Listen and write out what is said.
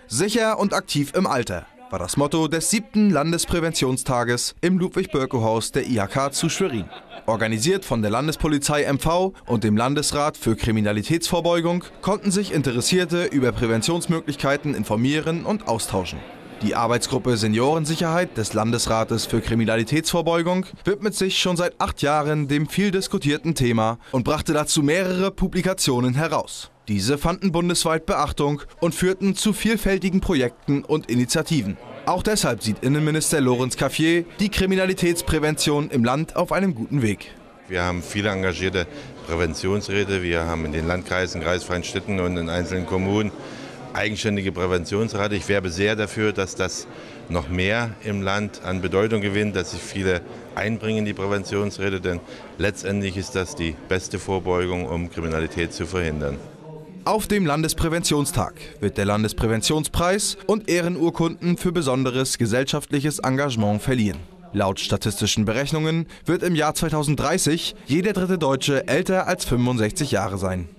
Sicher und aktiv im Alter war das Motto des 7. Landespräventionstages im Ludwig-Bölkow-Haus der IHK zu Schwerin. Organisiert von der Landespolizei MV und dem Landesrat für Kriminalitätsvorbeugung konnten sich Interessierte über Präventionsmöglichkeiten informieren und austauschen. Die Arbeitsgruppe Seniorensicherheit des Landesrates für Kriminalitätsvorbeugung widmet sich schon seit 8 Jahren dem viel diskutierten Thema und brachte dazu mehrere Publikationen heraus. Diese fanden bundesweit Beachtung und führten zu vielfältigen Projekten und Initiativen. Auch deshalb sieht Innenminister Lorenz Cafier die Kriminalitätsprävention im Land auf einem guten Weg. Wir haben viele engagierte Präventionsräte. Wir haben in den Landkreisen, kreisfreien Städten und in einzelnen Kommunen eigenständige Präventionsräte. Ich werbe sehr dafür, dass das noch mehr im Land an Bedeutung gewinnt, dass sich viele einbringen in die Präventionsräte, denn letztendlich ist das die beste Vorbeugung, um Kriminalität zu verhindern. Auf dem Landespräventionstag wird der Landespräventionspreis und Ehrenurkunden für besonderes gesellschaftliches Engagement verliehen. Laut statistischen Berechnungen wird im Jahr 2030 jeder dritte Deutsche älter als 65 Jahre sein.